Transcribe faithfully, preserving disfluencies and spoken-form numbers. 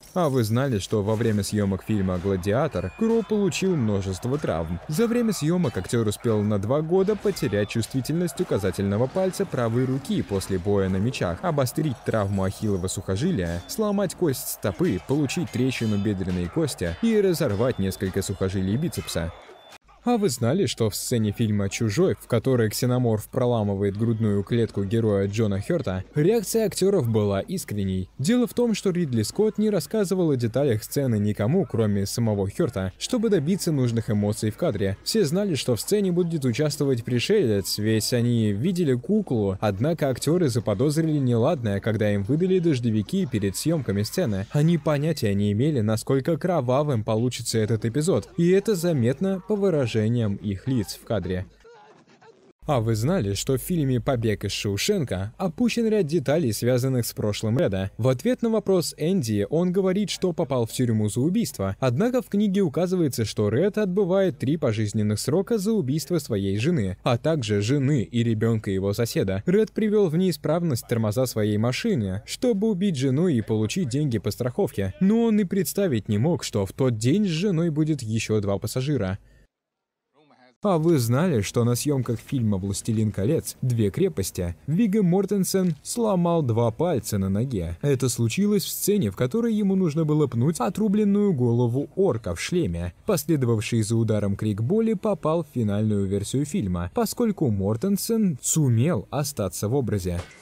А вы знали, что во время съемок фильма «Гладиатор» Кроу получил множество травм? За время съемок актер успел на два года потерять чувствительность указательного пальца правой руки после боя на мечах, обострить травму ахиллова сухожилия, сломать кость стопы, получить трещину бедренной кости и разорвать несколько сухожилий бицепса. А вы знали, что в сцене фильма «Чужой», в которой ксеноморф проламывает грудную клетку героя Джона Хёрта, реакция актеров была искренней? Дело в том, что Ридли Скотт не рассказывал о деталях сцены никому, кроме самого Хёрта, чтобы добиться нужных эмоций в кадре. Все знали, что в сцене будет участвовать пришелец, ведь они видели куклу, однако актеры заподозрили неладное, когда им выдали дождевики перед съемками сцены. Они понятия не имели, насколько кровавым получится этот эпизод, и это заметно по выражению их лиц в кадре. А вы знали, что в фильме «Побег из Шоушенка» опущен ряд деталей, связанных с прошлым Реда? В ответ на вопрос Энди он говорит, что попал в тюрьму за убийство, однако в книге указывается, что Ред отбывает три пожизненных срока за убийство своей жены, а также жены и ребенка его соседа. Ред привел в неисправность тормоза своей машины, чтобы убить жену и получить деньги по страховке, но он и представить не мог, что в тот день с женой будет еще два пассажира. А вы знали, что на съемках фильма «Властелин колец. Две крепости» Вигго Мортенсен сломал два пальца на ноге? Это случилось в сцене, в которой ему нужно было пнуть отрубленную голову орка в шлеме. Последовавший за ударом крик боли попал в финальную версию фильма, поскольку Мортенсен сумел остаться в образе.